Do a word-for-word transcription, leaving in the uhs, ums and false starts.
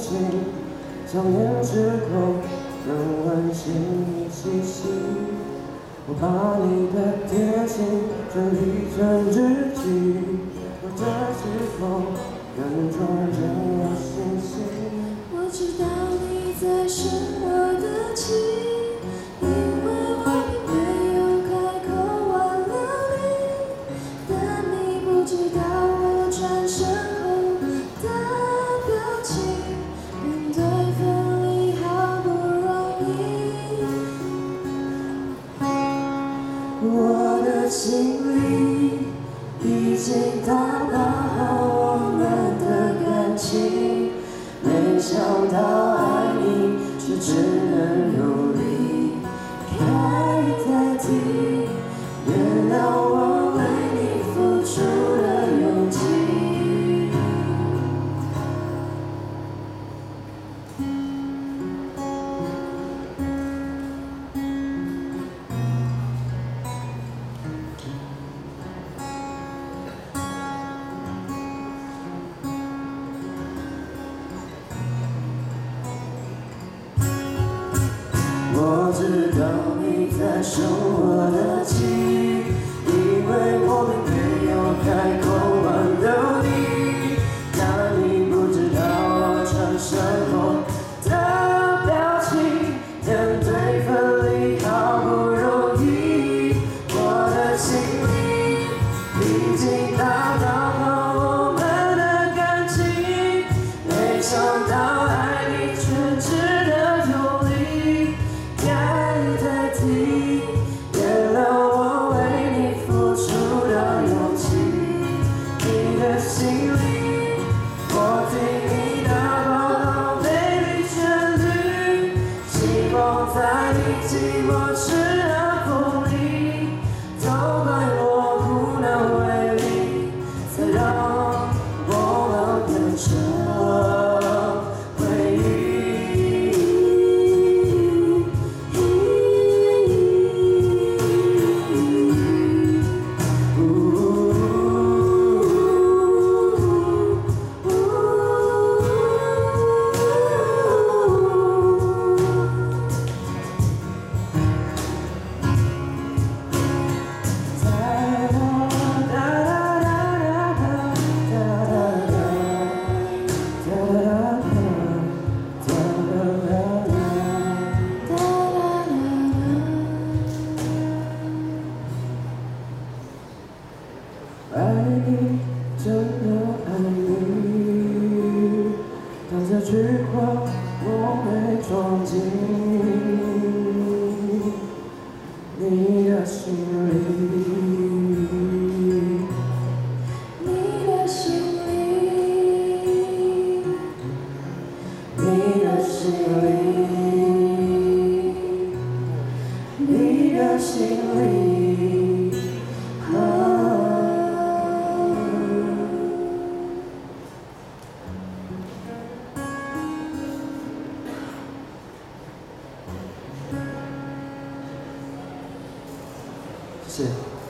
情，想念之后仍温馨气息。我把你的贴心整理成日记，有的时候人中人有信息。 我知道你在生我的气，因为我并没有开口挽留你，但你不知道我转身后的表情，面对分离好不容易。我的心里已经打包好我们的感情，没想到爱你却只能用离开代替，原谅我为你付出的勇气。我知道你在生我的气，因为我并没有开口挽留你，但你不知道我转身后的表情，面对分离好不容易。我的心里已经打包好我们的感情，没想到爱你却值得用力代替，原谅我为你付出的勇气。你的心里，我替你打包好美丽旋律，希望在你寂寞时的风里，都怪我无能为力，才让我们变成回忆。爱你，真的爱你，但这句话我没装进你的心里，你的心里，你的心里，你的心里。谢谢。